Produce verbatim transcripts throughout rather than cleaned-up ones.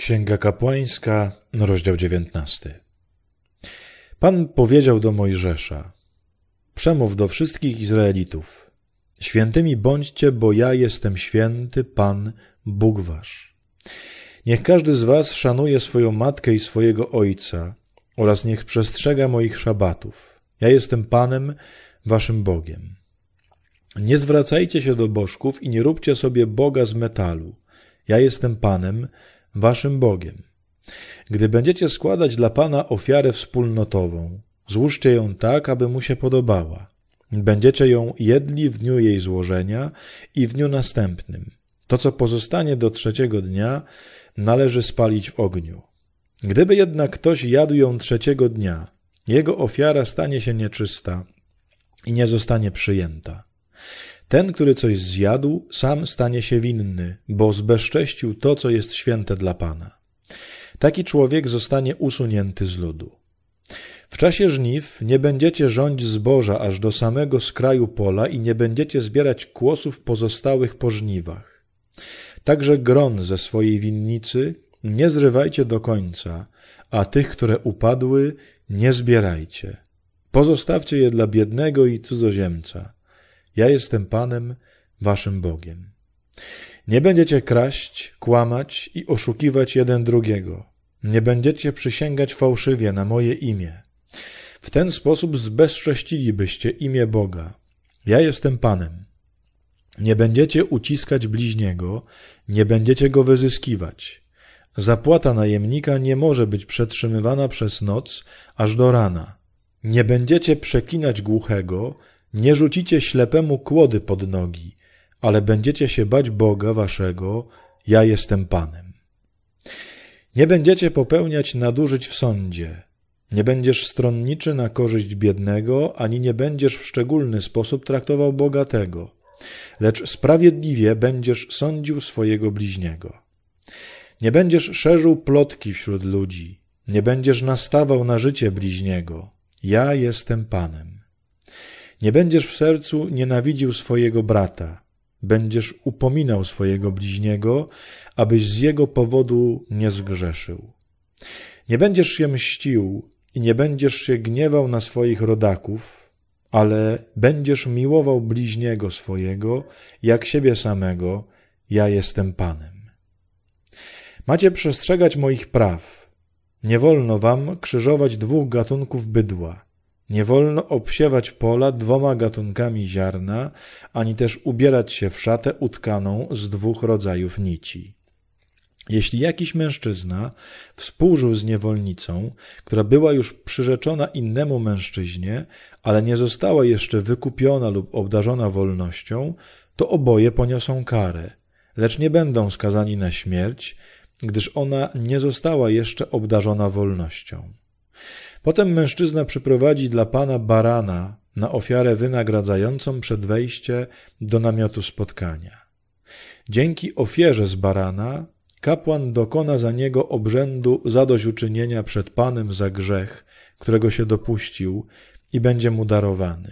Księga Kapłańska, rozdział dziewiętnasty. Pan powiedział do Mojżesza: przemów do wszystkich Izraelitów: świętymi bądźcie, bo ja jestem święty, Pan, Bóg wasz. Niech każdy z was szanuje swoją matkę i swojego ojca oraz niech przestrzega moich szabatów. Ja jestem Panem, waszym Bogiem. Nie zwracajcie się do bożków i nie róbcie sobie Boga z metalu. Ja jestem Panem, waszym Bogiem. Gdy będziecie składać dla Pana ofiarę wspólnotową, złóżcie ją tak, aby mu się podobała. Będziecie ją jedli w dniu jej złożenia i w dniu następnym. To, co pozostanie do trzeciego dnia, należy spalić w ogniu. Gdyby jednak ktoś jadł ją trzeciego dnia, jego ofiara stanie się nieczysta i nie zostanie przyjęta. Ten, który coś zjadł, sam stanie się winny, bo zbezcześcił to, co jest święte dla Pana. Taki człowiek zostanie usunięty z ludu. W czasie żniw nie będziecie rządź zboża aż do samego skraju pola i nie będziecie zbierać kłosów pozostałych po żniwach. Także gron ze swojej winnicy nie zrywajcie do końca, a tych, które upadły, nie zbierajcie. Pozostawcie je dla biednego i cudzoziemca. Ja jestem Panem, waszym Bogiem. Nie będziecie kraść, kłamać i oszukiwać jeden drugiego. Nie będziecie przysięgać fałszywie na moje imię. W ten sposób zbezcześcilibyście imię Boga. Ja jestem Panem. Nie będziecie uciskać bliźniego, nie będziecie go wyzyskiwać. Zapłata najemnika nie może być przetrzymywana przez noc aż do rana. Nie będziecie przeklinać głuchego, nie rzucicie ślepemu kłody pod nogi, ale będziecie się bać Boga waszego, ja jestem Panem. Nie będziecie popełniać nadużyć w sądzie, nie będziesz stronniczy na korzyść biednego, ani nie będziesz w szczególny sposób traktował bogatego, lecz sprawiedliwie będziesz sądził swojego bliźniego. Nie będziesz szerzył plotki wśród ludzi, nie będziesz nastawał na życie bliźniego, ja jestem Panem. Nie będziesz w sercu nienawidził swojego brata, będziesz upominał swojego bliźniego, abyś z jego powodu nie zgrzeszył. Nie będziesz się mścił i nie będziesz się gniewał na swoich rodaków, ale będziesz miłował bliźniego swojego, jak siebie samego, ja jestem Panem. Macie przestrzegać moich praw. Nie wolno wam krzyżować dwóch gatunków bydła. Nie wolno obsiewać pola dwoma gatunkami ziarna, ani też ubierać się w szatę utkaną z dwóch rodzajów nici. Jeśli jakiś mężczyzna współżył z niewolnicą, która była już przyrzeczona innemu mężczyźnie, ale nie została jeszcze wykupiona lub obdarzona wolnością, to oboje poniosą karę, lecz nie będą skazani na śmierć, gdyż ona nie została jeszcze obdarzona wolnością. Potem mężczyzna przyprowadzi dla Pana barana na ofiarę wynagradzającą przed wejściem do namiotu spotkania. Dzięki ofierze z barana kapłan dokona za niego obrzędu zadośćuczynienia przed Panem za grzech, którego się dopuścił, i będzie mu darowany.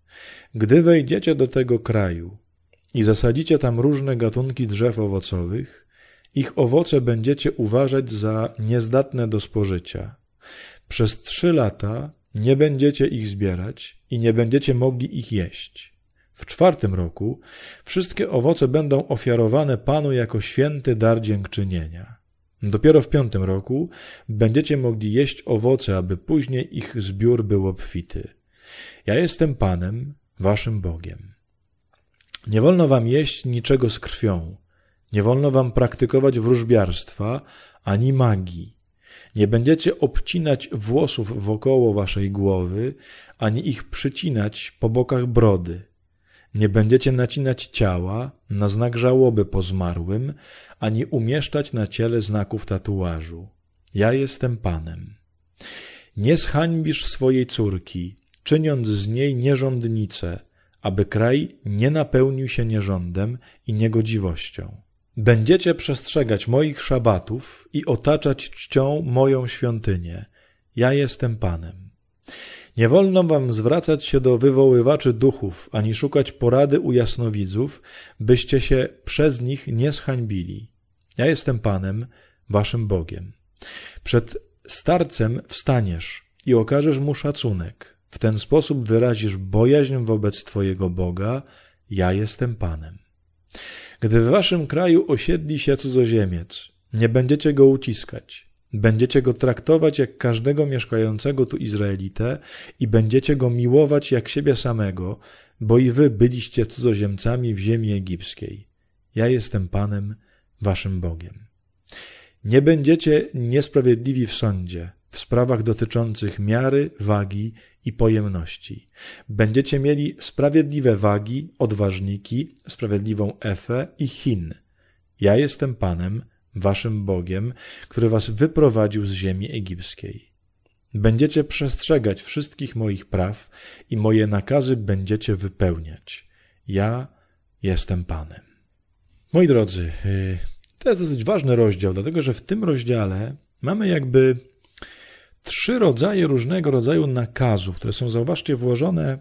Gdy wejdziecie do tego kraju i zasadzicie tam różne gatunki drzew owocowych, ich owoce będziecie uważać za niezdatne do spożycia. Przez trzy lata nie będziecie ich zbierać i nie będziecie mogli ich jeść. W czwartym roku wszystkie owoce będą ofiarowane Panu jako święty dar dziękczynienia. Dopiero w piątym roku będziecie mogli jeść owoce, aby później ich zbiór był obfity. Ja jestem Panem, waszym Bogiem. Nie wolno wam jeść niczego z krwią. Nie wolno wam praktykować wróżbiarstwa ani magii. Nie będziecie obcinać włosów wokoło waszej głowy, ani ich przycinać po bokach brody. Nie będziecie nacinać ciała na znak żałoby po zmarłym, ani umieszczać na ciele znaków tatuażu. Ja jestem Panem. Nie zhańbisz swojej córki, czyniąc z niej nierządnicę, aby kraj nie napełnił się nierządem i niegodziwością. Będziecie przestrzegać moich szabatów i otaczać czcią moją świątynię. Ja jestem Panem. Nie wolno wam zwracać się do wywoływaczy duchów, ani szukać porady u jasnowidzów, byście się przez nich nie zhańbili. Ja jestem Panem, waszym Bogiem. Przed starcem wstaniesz i okażesz mu szacunek. W ten sposób wyrazisz bojaźń wobec twojego Boga. Ja jestem Panem. Gdy w waszym kraju osiedli się cudzoziemiec, nie będziecie go uciskać. Będziecie go traktować jak każdego mieszkającego tu Izraelitę i będziecie go miłować jak siebie samego, bo i wy byliście cudzoziemcami w ziemi egipskiej. Ja jestem Panem, waszym Bogiem. Nie będziecie niesprawiedliwi w sądzie, w sprawach dotyczących miary, wagi i pojemności. Będziecie mieli sprawiedliwe wagi, odważniki, sprawiedliwą efę i hin. Ja jestem Panem, waszym Bogiem, który was wyprowadził z ziemi egipskiej. Będziecie przestrzegać wszystkich moich praw i moje nakazy będziecie wypełniać. Ja jestem Panem. Moi drodzy, to jest dosyć ważny rozdział, dlatego że w tym rozdziale mamy jakby trzy rodzaje różnego rodzaju nakazów, które są, zauważcie, włożone,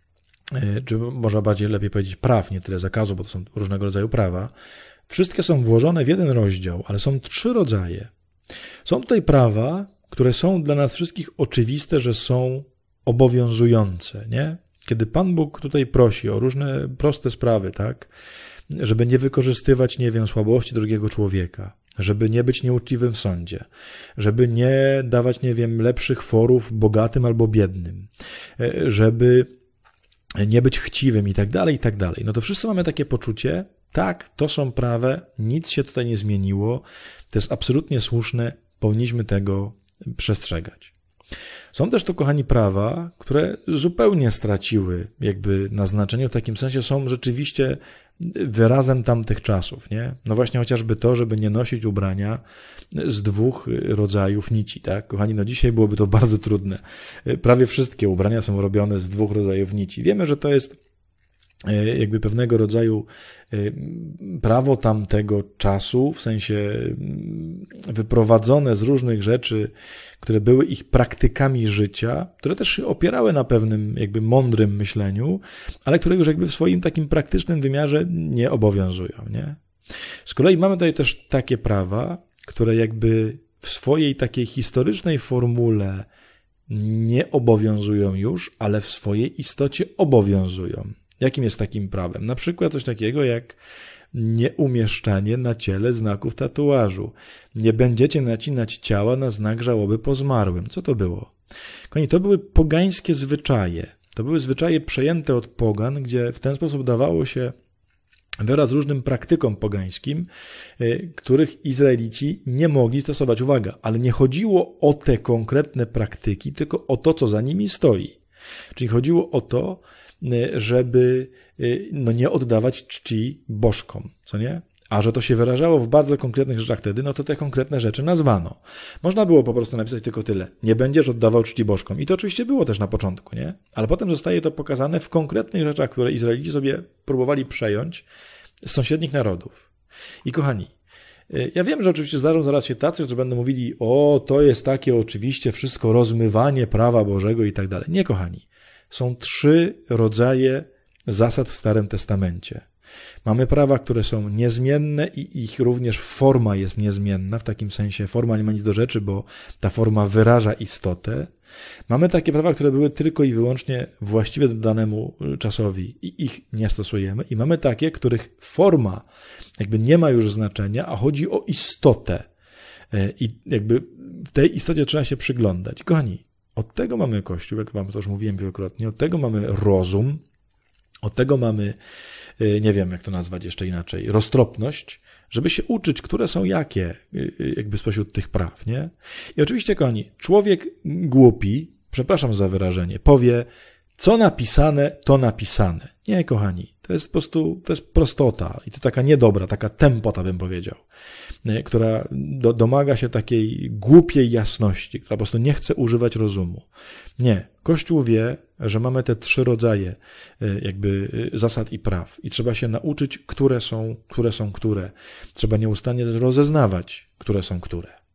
czy może bardziej lepiej powiedzieć praw, nie tyle zakazu, bo to są różnego rodzaju prawa. Wszystkie są włożone w jeden rozdział, ale są trzy rodzaje. Są tutaj prawa, które są dla nas wszystkich oczywiste, że są obowiązujące, nie? Kiedy Pan Bóg tutaj prosi o różne proste sprawy, tak? Żeby nie wykorzystywać, nie wiem, słabości drugiego człowieka, żeby nie być nieuczciwym w sądzie, żeby nie dawać, nie wiem, lepszych forów bogatym albo biednym, żeby nie być chciwym i tak dalej, i tak dalej. No to wszyscy mamy takie poczucie, tak, to są prawe, nic się tutaj nie zmieniło, to jest absolutnie słuszne, powinniśmy tego przestrzegać. Są też to, kochani, prawa, które zupełnie straciły jakby na znaczeniu, w takim sensie są rzeczywiście wyrazem tamtych czasów, nie? No właśnie chociażby to, żeby nie nosić ubrania z dwóch rodzajów nici, tak? Kochani, no dzisiaj byłoby to bardzo trudne. Prawie wszystkie ubrania są robione z dwóch rodzajów nici. Wiemy, że to jest jakby pewnego rodzaju prawo tamtego czasu, w sensie wyprowadzone z różnych rzeczy, które były ich praktykami życia, które też się opierały na pewnym jakby mądrym myśleniu, ale które już jakby w swoim takim praktycznym wymiarze nie obowiązują, nie? Z kolei mamy tutaj też takie prawa, które jakby w swojej takiej historycznej formule nie obowiązują już, ale w swojej istocie obowiązują. Jakim jest takim prawem? Na przykład coś takiego jak nieumieszczanie na ciele znaków tatuażu. Nie będziecie nacinać ciała na znak żałoby po zmarłym. Co to było? Kochani, to były pogańskie zwyczaje. To były zwyczaje przejęte od pogan, gdzie w ten sposób dawało się wyraz różnym praktykom pogańskim, których Izraelici nie mogli stosować. Uwaga, ale nie chodziło o te konkretne praktyki, tylko o to, co za nimi stoi. Czyli chodziło o to, żeby no, nie oddawać czci bożkom, co nie? A że to się wyrażało w bardzo konkretnych rzeczach wtedy, no to te konkretne rzeczy nazwano. Można było po prostu napisać tylko tyle. Nie będziesz oddawał czci bożkom. I to oczywiście było też na początku, nie? Ale potem zostaje to pokazane w konkretnych rzeczach, które Izraelici sobie próbowali przejąć z sąsiednich narodów. I kochani, ja wiem, że oczywiście zdarzą zaraz się tacy, którzy będą mówili, o, to jest takie oczywiście wszystko rozmywanie prawa Bożego i tak dalej. Nie, kochani. Są trzy rodzaje zasad w Starym Testamencie. Mamy prawa, które są niezmienne i ich również forma jest niezmienna, w takim sensie forma nie ma nic do rzeczy, bo ta forma wyraża istotę. Mamy takie prawa, które były tylko i wyłącznie właściwe danemu czasowi i ich nie stosujemy. I mamy takie, których forma jakby nie ma już znaczenia, a chodzi o istotę. I jakby w tej istocie trzeba się przyglądać. Kochani, od tego mamy Kościół, jak wam to już mówiłem wielokrotnie, od tego mamy rozum, od tego mamy, nie wiem jak to nazwać jeszcze inaczej, roztropność, żeby się uczyć, które są jakie jakby spośród tych praw, nie? I oczywiście, kochani, człowiek głupi, przepraszam za wyrażenie, powie, co napisane, to napisane. Nie, kochani, to jest po prostu, to jest prostota i to taka niedobra, taka tempota, bym powiedział, która do, domaga się takiej głupiej jasności, która po prostu nie chce używać rozumu. Nie, Kościół wie, że mamy te trzy rodzaje jakby zasad i praw i trzeba się nauczyć, które są, które są które. Trzeba nieustannie też rozeznawać, które są które.